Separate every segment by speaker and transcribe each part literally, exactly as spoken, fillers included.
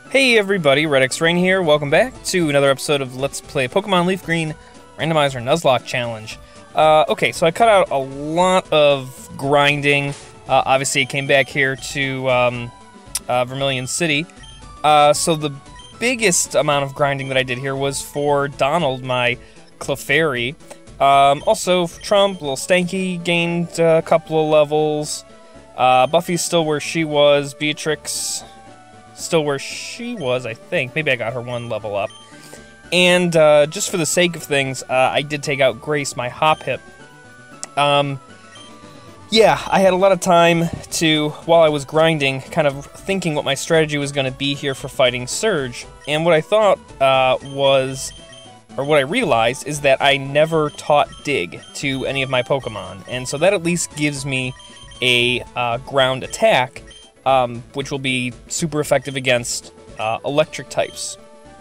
Speaker 1: Hey everybody, RedXRain here. Welcome back to another episode of Let's Play Pokemon LeafGreen Randomizer Nuzlocke Challenge. Uh, okay, so I cut out a lot of grinding. Uh, obviously, I came back here to um, uh, Vermilion City. Uh, so the biggest amount of grinding that I did here was for Donald, my Clefairy. Um, also, Trump, Little Stanky, gained a couple of levels. Uh, Buffy's still where she was. Beatrix, still where she was, I think. Maybe I got her one level up. And uh, just for the sake of things, uh, I did take out Grace, my Hoppip. Um, yeah, I had a lot of time to, while I was grinding, kind of thinking what my strategy was going to be here for fighting Surge. And what I thought uh, was, or what I realized, is that I never taught Dig to any of my Pokemon. And so that at least gives me a uh, ground attack, um, which will be super effective against uh, electric types.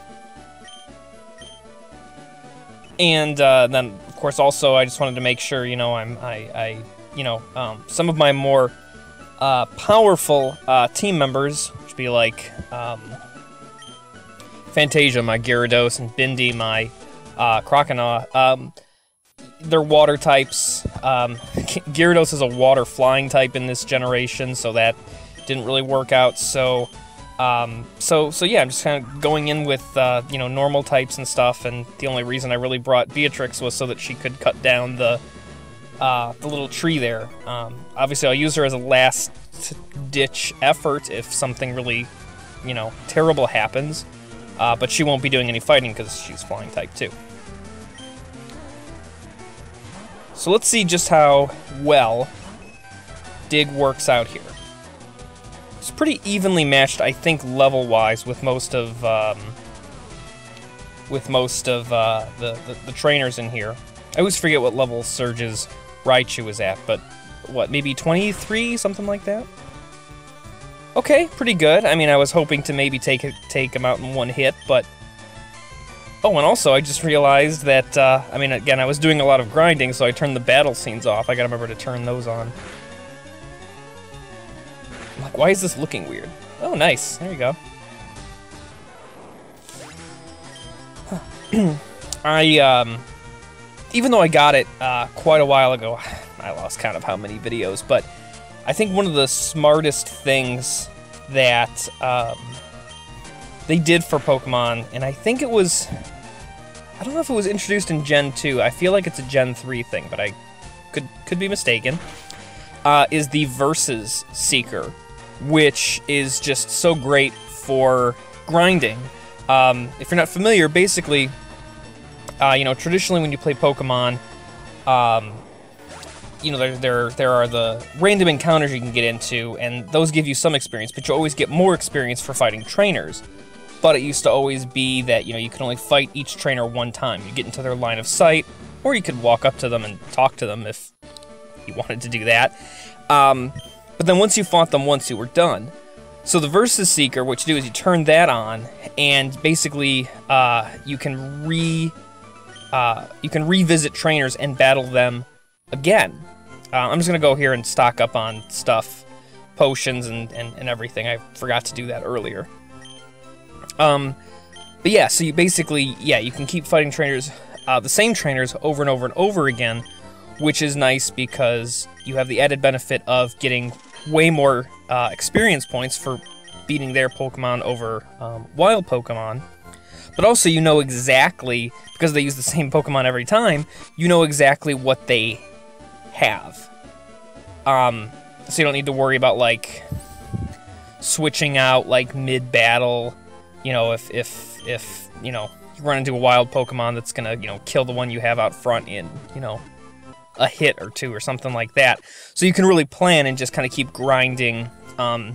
Speaker 1: And uh, then, of course, also I just wanted to make sure, you know, I'm, I, I you know, um, some of my more uh, powerful uh, team members, which would be like um, Fantasia, my Gyarados, and Bindi, my uh, Croconaw. Um, they're water types. Um, Gyarados is a water flying type in this generation, so that didn't really work out. So, um, so, so yeah, I'm just kind of going in with uh, you know, normal types and stuff. And the only reason I really brought Beatrix was so that she could cut down the uh, the little tree there. Um, obviously, I'll use her as a last ditch effort if something really, you know, terrible happens. Uh, but she won't be doing any fighting because she's flying type too. So let's see just how well Dig works out here. It's pretty evenly matched, I think, level-wise with most of um, with most of uh, the, the the trainers in here. I always forget what level Surge's Raichu is at, but what, maybe twenty-three, something like that? Okay, pretty good. I mean, I was hoping to maybe take take him out in one hit, but oh, and also I just realized that, uh, I mean, again, I was doing a lot of grinding, so I turned the battle scenes off. I gotta remember to turn those on. I'm like, why is this looking weird? Oh, nice. There you go. I, um, even though I got it uh, quite a while ago, I lost count of how many videos, but I think one of the smartest things that, um, they did for Pokemon, and I think it was, I don't know if it was introduced in Gen two, I feel like it's a Gen three thing, but I could could be mistaken, uh, is the Versus Seeker, which is just so great for grinding. Um, if you're not familiar, basically, uh, you know, traditionally when you play Pokemon, um, you know, there, there, there are the random encounters you can get into, and those give you some experience, but you always get more experience for fighting trainers. But it used to always be that, you know, you can only fight each trainer one time. You get into their line of sight, or you could walk up to them and talk to them if you wanted to do that. Um, but then once you fought them once, you were done. So the Versus Seeker, what you do is you turn that on, and basically uh, you can re uh, you can revisit trainers and battle them again. Uh, I'm just gonna go here and stock up on stuff, potions and, and, and everything. I forgot to do that earlier. Um, but yeah, so you basically, yeah, you can keep fighting trainers, uh, the same trainers over and over and over again, which is nice because you have the added benefit of getting way more uh, experience points for beating their Pokemon over um, wild Pokemon. But also you know exactly, because they use the same Pokemon every time, you know exactly what they have. Um, so you don't need to worry about, like, switching out, like, mid-battle. You know, if, if, if, you know, you run into a wild Pokemon that's gonna, you know, kill the one you have out front in, you know, a hit or two or something like that. So you can really plan and just kind of keep grinding, um,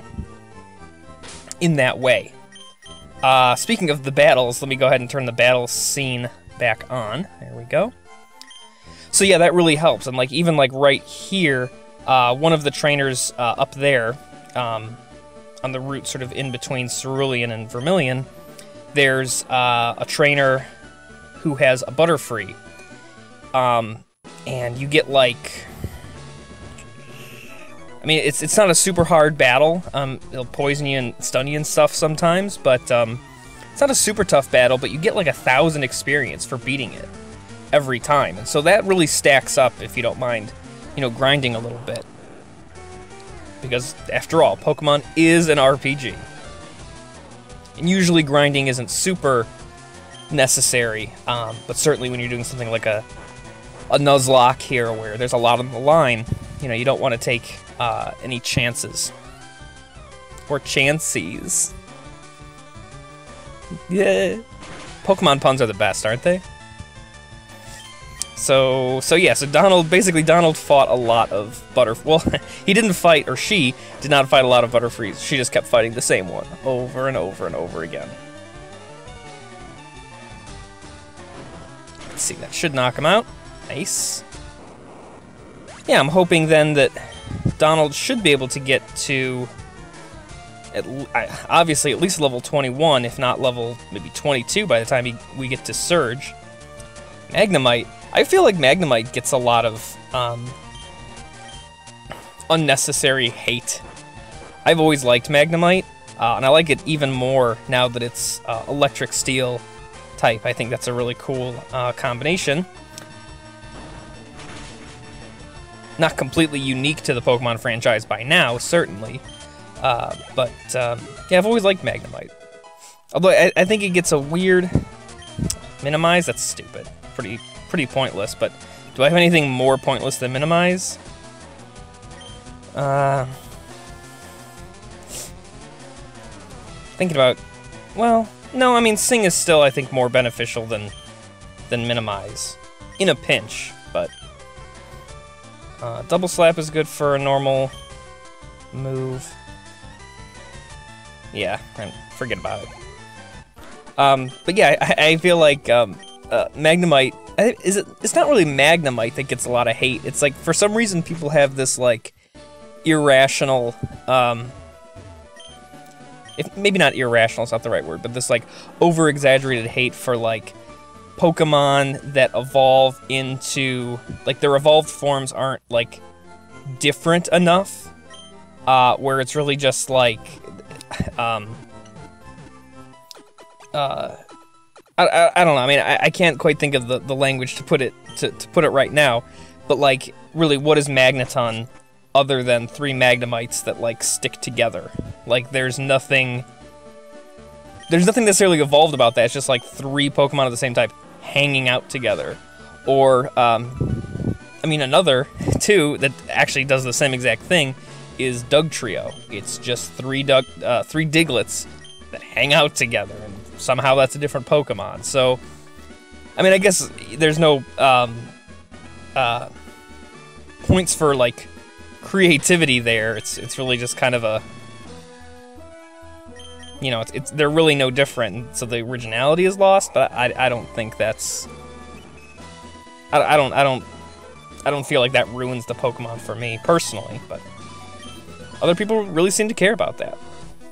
Speaker 1: in that way. Uh, speaking of the battles, let me go ahead and turn the battle scene back on. There we go. So yeah, that really helps. And, like, even, like, right here, uh, one of the trainers uh, up there, um... on the route sort of in between Cerulean and Vermilion, there's uh, a trainer who has a Butterfree. Um, and you get, like, I mean, it's it's not a super hard battle. Um, it'll poison you and stun you and stuff sometimes, but um, it's not a super tough battle, but you get like a thousand experience for beating it every time. And so that really stacks up if you don't mind, you know, grinding a little bit. Because, after all, Pokemon is an R P G. And usually grinding isn't super necessary, um, but certainly when you're doing something like a, a Nuzlocke here, where there's a lot on the line, you know, you don't want to take uh, any chances. Or chances. Yeah. Pokemon puns are the best, aren't they? So, so yeah, so Donald, basically Donald fought a lot of Butterfree. Well, he didn't fight, or she did not fight a lot of Butterfrees. She just kept fighting the same one over and over and over again. Let's see, that should knock him out. Nice. Yeah, I'm hoping then that Donald should be able to get to, at, obviously, at least level twenty-one, if not level maybe twenty-two by the time he, we get to Surge. Magnemite. I feel like Magnemite gets a lot of um, unnecessary hate. I've always liked Magnemite, uh, and I like it even more now that it's uh, Electric Steel type. I think that's a really cool uh, combination. Not completely unique to the Pokemon franchise by now, certainly, uh, but um, yeah, I've always liked Magnemite. Although I, I think it gets a weird Minimize. That's stupid. Pretty. Pretty pointless, but do I have anything more pointless than Minimize? Uh, thinking about, well, no, I mean, Sing is still, I think, more beneficial than than Minimize. In a pinch, but uh, Double Slap is good for a normal move. Yeah, forget about it. Um, but yeah, I, I feel like um, uh, Magnemite, Is it? It's not really Magnemite that gets a lot of hate. It's like, for some reason, people have this, like, irrational, um... If, maybe not irrational is not the right word, but this, like, over-exaggerated hate for, like, Pokemon that evolve into... Like, their evolved forms aren't, like, different enough, uh, where it's really just, like, um... Uh... I, I, I don't know. I mean, I, I can't quite think of the, the language to put it to, to put it right now. But like, really, what is Magneton other than three Magnemites that like stick together? Like, there's nothing. There's nothing necessarily evolved about that. It's just like three Pokemon of the same type hanging out together. Or, um, I mean, another too that actually does the same exact thing is Dugtrio. It's just three Dug, uh, three Diglets that hang out together, and somehow that's a different Pokemon. So, I mean, I guess there's no um, uh, points for like creativity there. It's it's really just kind of a, you know, it's, it's they're really no different. So the originality is lost. But I I don't think that's. I, I don't I don't I don't feel like that ruins the Pokemon for me personally. But other people really seem to care about that.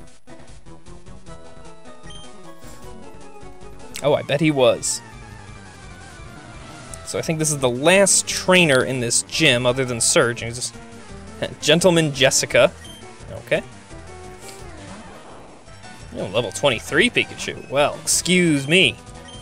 Speaker 1: Oh, I bet he was. So I think this is the last trainer in this gym, other than Surge. And he's just Gentleman Jessica. Okay. Oh, level twenty-three Pikachu. Well, excuse me.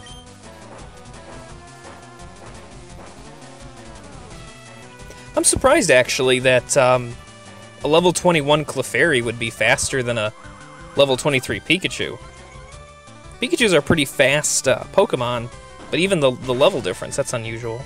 Speaker 1: I'm surprised, actually, that um, a level twenty-one Clefairy would be faster than a level twenty-three Pikachu. Pikachus are pretty fast uh, Pokemon, but even the, the level difference, that's unusual.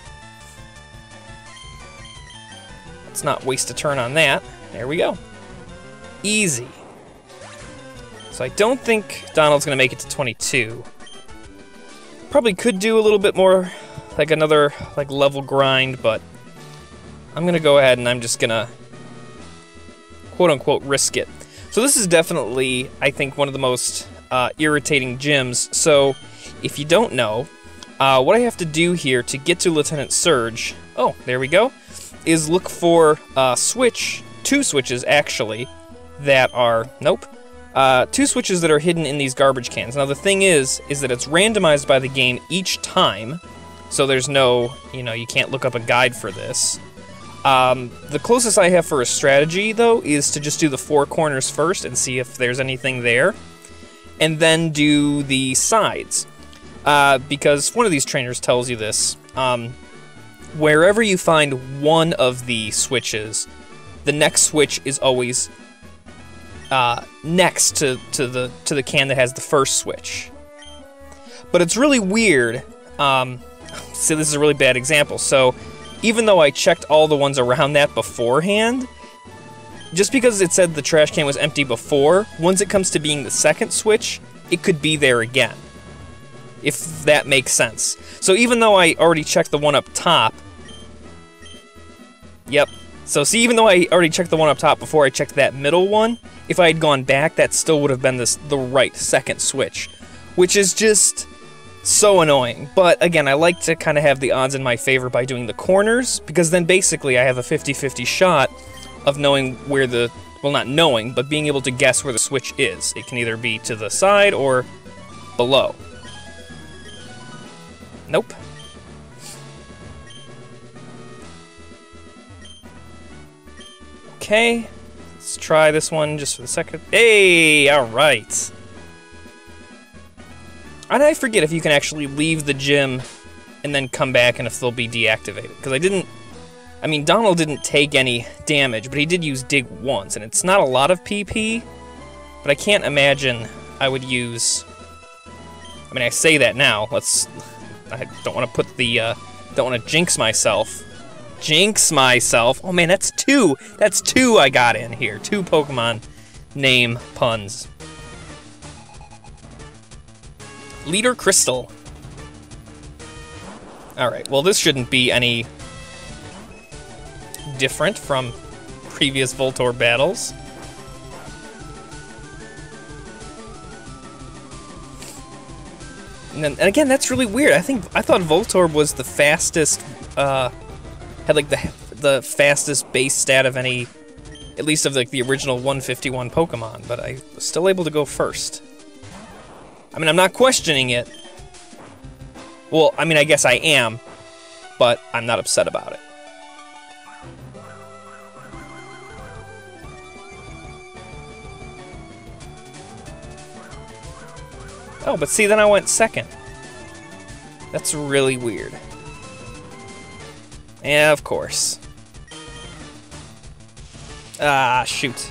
Speaker 1: Let's not waste a turn on that. There we go. Easy. So I don't think Donald's going to make it to twenty-two. Probably could do a little bit more, like another like level grind, but I'm going to go ahead and I'm just going to quote-unquote risk it. So this is definitely, I think, one of the most uh, irritating gyms. So if you don't know, uh, what I have to do here to get to Lieutenant Surge, oh, there we go, is look for uh, switch, two switches actually, that are, nope, uh, two switches that are hidden in these garbage cans. Now the thing is, is that it's randomized by the game each time, so there's no, you know, you can't look up a guide for this. Um, the closest I have for a strategy, though, is to just do the four corners first and see if there's anything there, and then do the sides. Uh, because one of these trainers tells you this. Um, wherever you find one of the switches, the next switch is always uh, next to, to, the, to the can that has the first switch. But it's really weird. Um, so this is a really bad example. So even though I checked all the ones around that beforehand, just because it said the trash can was empty before, once it comes to being the second switch, it could be there again. If that makes sense. So even though I already checked the one up top... Yep. So see, even though I already checked the one up top before I checked that middle one, if I had gone back, that still would have been this, the right second switch. Which is just... so annoying. But again, I like to kind of have the odds in my favor by doing the corners, because then basically I have a fifty fifty shot of knowing where the, well, not knowing, but being able to guess where the switch is. It can either be to the side or below. Nope. Okay, let's try this one just for the second. Hey, all right. And I forget if you can actually leave the gym and then come back and if they'll be deactivated. Because I didn't... I mean, Donald didn't take any damage, but he did use Dig once. And it's not a lot of P P, but I can't imagine I would use... I mean, I say that now. Let's... I don't want to put the... Uh, don't want to jinx myself. Jinx myself. Oh man, that's two. That's two I got in here. Two Pokemon name puns. Leader Crystal. Alright, well this shouldn't be any different from previous Voltorb battles. And, then, and again, that's really weird. I think I thought Voltorb was the fastest, uh, had like the the fastest base stat of any, at least of like the original one fifty-one Pokemon, but I was still able to go first. I mean, I'm not questioning it. Well, I mean, I guess I am, but I'm not upset about it. Oh, but see, then I went second. That's really weird. Yeah, of course. Ah, shoot.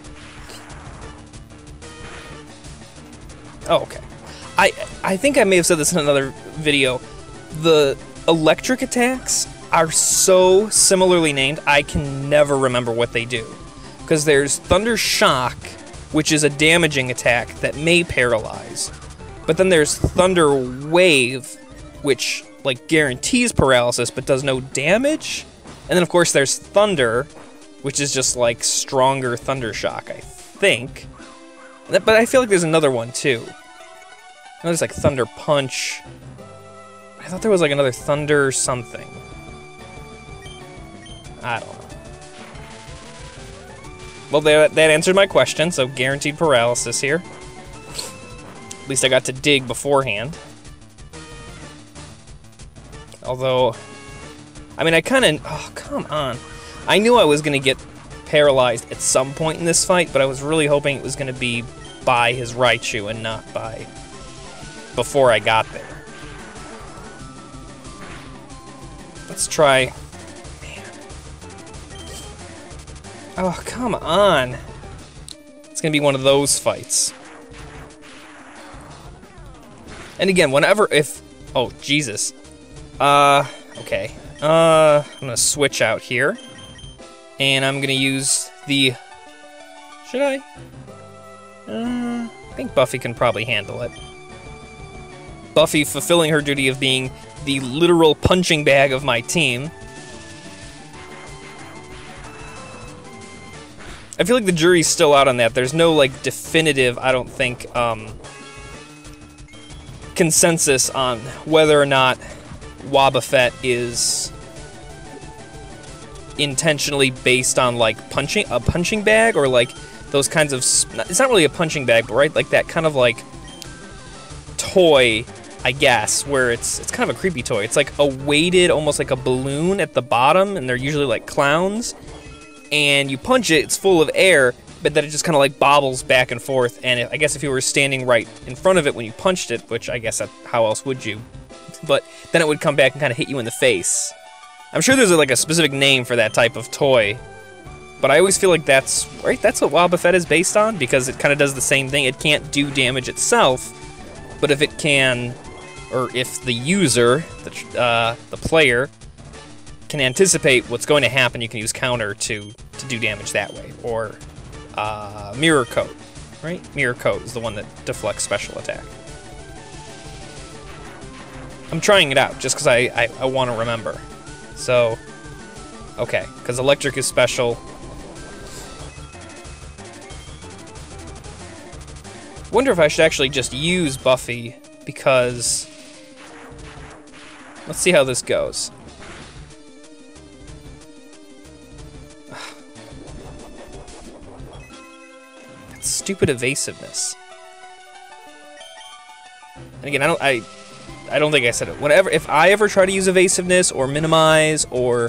Speaker 1: Oh, okay. I I think I may have said this in another video. The electric attacks are so similarly named, I can never remember what they do. Because there's Thunder Shock, which is a damaging attack that may paralyze. But then there's Thunder Wave, which like guarantees paralysis but does no damage. And then of course there's Thunder, which is just like stronger Thunder Shock, I think. But I feel like there's another one too. I know there's like Thunder Punch. I thought there was like another Thunder something. I don't know. Well, that, that answered my question, so guaranteed paralysis here. At least I got to dig beforehand. Although, I mean, I kind of... Oh, come on. I knew I was going to get paralyzed at some point in this fight, but I was really hoping it was going to be by his Raichu and not by... before I got there. Let's try... Man. Oh, come on. It's going to be one of those fights. And again, whenever, if, oh, Jesus. Uh, okay. Uh, I'm gonna switch out here. And I'm gonna use the, should I? Uh, I think Buffy can probably handle it. Buffy fulfilling her duty of being the literal punching bag of my team. I feel like the jury's still out on that. There's no, like, definitive, I don't think, um... consensus on whether or not Wobbuffet is intentionally based on like punching a punching bag or like those kinds of, it's not really a punching bag, but right, like that kind of like toy I guess, where it's it's kind of a creepy toy. It's like a weighted, almost like a balloon at the bottom, and they're usually like clowns. And you punch it, it's full of air, but then it just kind of like bobbles back and forth. And it, I guess if you were standing right in front of it when you punched it, which I guess that, how else would you? But then it would come back and kind of hit you in the face. I'm sure there's a, like a specific name for that type of toy, but I always feel like that's right. That's what Wobbuffet is based on, because it kind of does the same thing. It can't do damage itself, but if it can, or if the user, the uh, the player, can anticipate what's going to happen, you can use counter to to do damage that way, or uh, mirror coat. Right? Mirror coat is the one that deflects special attack. I'm trying it out just because I, I, I want to remember. So, okay, because electric is special. Wonder if I should actually just use Buffy, because let's see how this goes. That stupid evasiveness. And again, I don't I I don't think I said it. Whenever if I ever try to use evasiveness or minimize or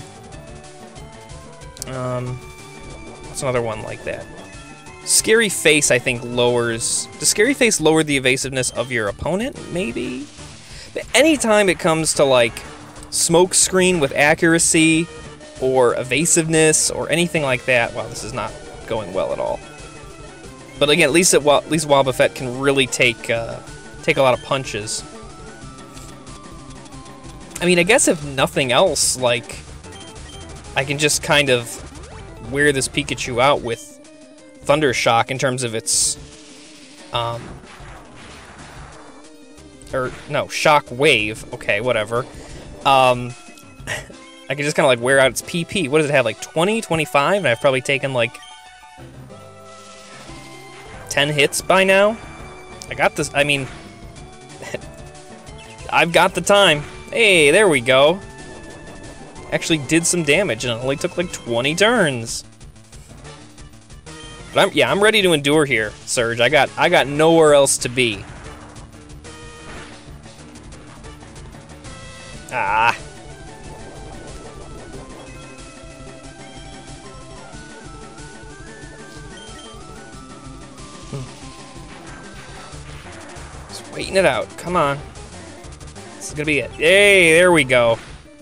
Speaker 1: um what's another one like that? Scary Face, I think, lowers... Does Scary Face lower the evasiveness of your opponent? Maybe? But anytime it comes to, like, Smoke Screen with accuracy, or evasiveness, or anything like that, wow, this is not going well at all. But again, at least, it, at least Wobbuffet can really take, uh, take a lot of punches. I mean, I guess if nothing else, like, I can just kind of wear this Pikachu out with Thunder Shock in terms of its, um, or no, Shock Wave. Okay, whatever. Um, I can just kind of like wear out its P P. What does it have, like twenty, twenty-five? And I've probably taken like ten hits by now. I got this. I mean, I've got the time. Hey, there we go. Actually did some damage, and it only took like twenty turns. But I'm, yeah, I'm ready to endure here, Surge. I got, I got nowhere else to be. Ah. Just waiting it out. Come on. This is gonna be it. Hey, there we go.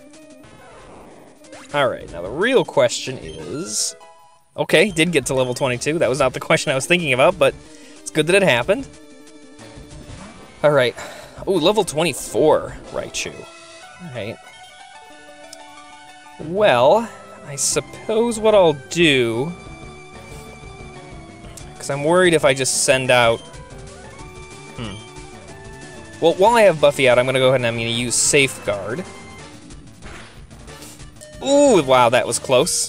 Speaker 1: All right, now the real question is... Okay, did get to level twenty-two. That was not the question I was thinking about, but it's good that it happened. All right. Oh, level twenty-four, Raichu. All right. Well, I suppose what I'll do, because I'm worried if I just send out... Hmm. Well, while I have Buffy out, I'm going to go ahead and I'm going to use Safeguard. Ooh, wow, that was close.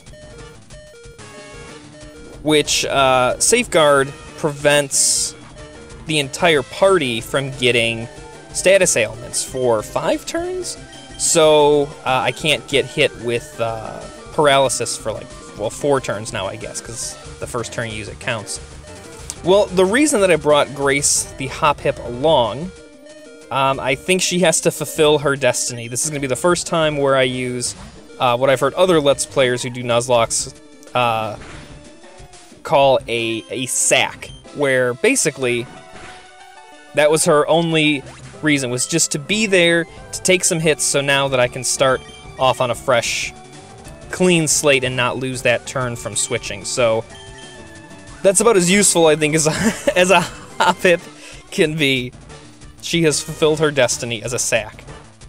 Speaker 1: Which, uh, Safeguard prevents the entire party from getting status ailments for five turns. So, uh, I can't get hit with, uh, paralysis for, like, well, four turns now, I guess, because the first turn you use it counts. Well, the reason that I brought Grace the Hop Hip along, um, I think she has to fulfill her destiny. This is going to be the first time where I use, uh, what I've heard other Let's Players who do Nuzlocks, uh... call a, a sack, where basically that was her only reason, was just to be there, to take some hits, so now that I can start off on a fresh, clean slate and not lose that turn from switching. So that's about as useful, I think, as a, as a Hop-Hip can be. She has fulfilled her destiny as a sack.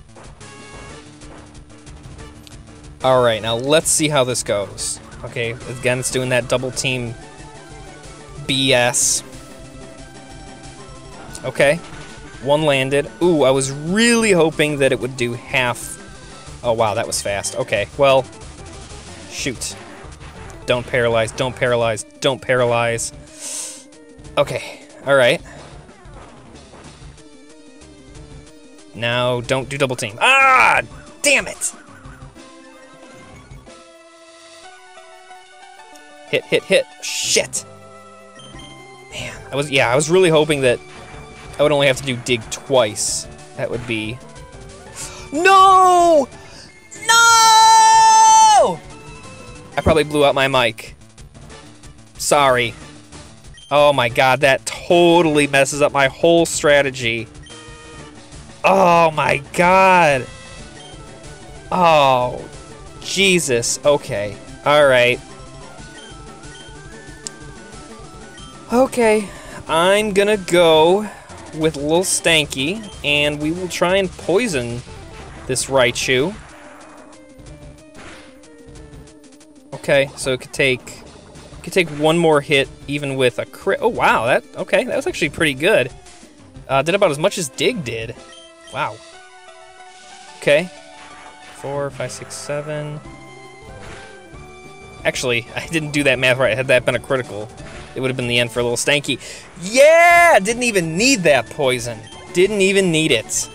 Speaker 1: Alright, now let's see how this goes. Okay, again, it's doing that double team B S. Okay, one landed. Ooh, I was really hoping that it would do half. Oh, wow, that was fast. Okay, well, shoot. Don't paralyze, don't paralyze, don't paralyze. Okay, all right. Now, don't do double team. Ah, damn it! Hit, hit, hit. Shit. Man, I was, yeah, I was really hoping that I would only have to do dig twice. That would be... No! No! I probably blew out my mic. Sorry. Oh my god, that totally messes up my whole strategy. Oh my god. Oh, Jesus. Okay. Alright. Okay. I'm gonna go with Lil Stanky, and we will try and poison this Raichu. Okay, so it could take it could take one more hit, even with a crit. Oh wow, that okay, that was actually pretty good. Uh, did about as much as Dig did. Wow. Okay, four, five, six, seven. Actually, I didn't do that math right. Had that been a critical, it would have been the end for a Little Stanky. Yeah! Didn't even need that poison. Didn't even need it.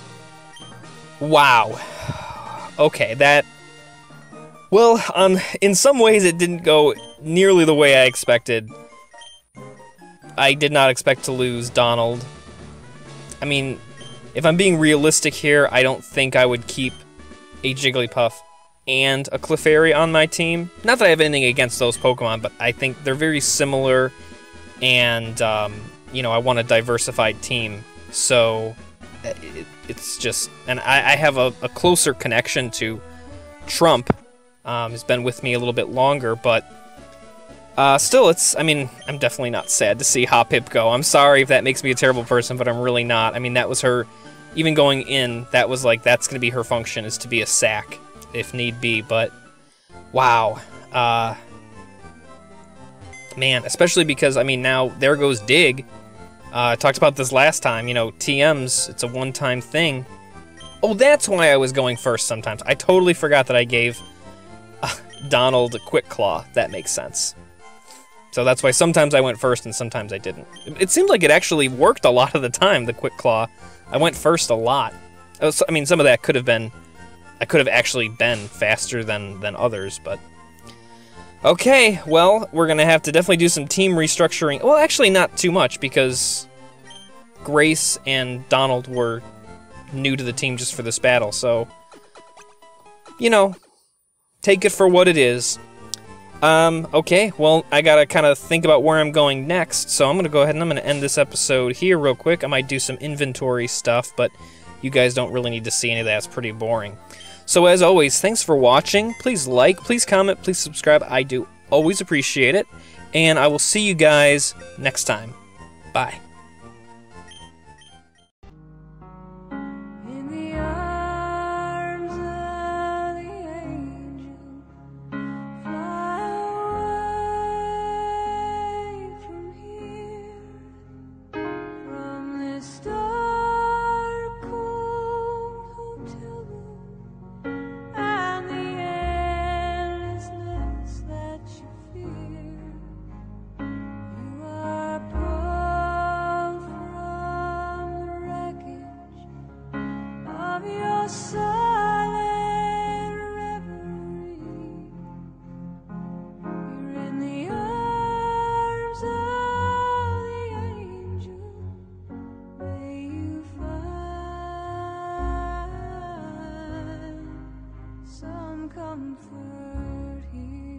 Speaker 1: Wow. Okay, that... Well, um, in some ways it didn't go nearly the way I expected. I did not expect to lose Donald. I mean, if I'm being realistic here, I don't think I would keep a Jigglypuff and a Clefairy on my team. Not that I have anything against those Pokemon, but I think they're very similar, and, um, you know, I want a diversified team, so it, it's just... And I, I have a, a closer connection to Trump. Um, he's been with me a little bit longer, but uh, still, it's... I mean, I'm definitely not sad to see Hoppip go. I'm sorry if that makes me a terrible person, but I'm really not. I mean, that was her... Even going in, that was like, that's going to be her function, is to be a sack, if need be, but wow. Uh, man, especially because, I mean, now there goes Dig. Uh, I talked about this last time, you know, T Ms, it's a one-time thing. Oh, that's why I was going first sometimes. I totally forgot that I gave uh, Donald a Quick Claw. That makes sense. So that's why sometimes I went first and sometimes I didn't. It seemed like it actually worked a lot of the time, the Quick Claw. I went first a lot. I mean, some of that could have been... I could have actually been faster than, than others, but... Okay, well, we're gonna have to definitely do some team restructuring. Well, actually not too much, because Grace and Donald were new to the team just for this battle, so... You know, take it for what it is. Um, okay, well, I gotta kind of think about where I'm going next, so I'm gonna go ahead and I'm gonna end this episode here real quick. I might do some inventory stuff, but you guys don't really need to see any of that. It's pretty boring. So as always, thanks for watching. Please like, please comment, please subscribe. I do always appreciate it. And I will see you guys next time. Bye. Comfort here.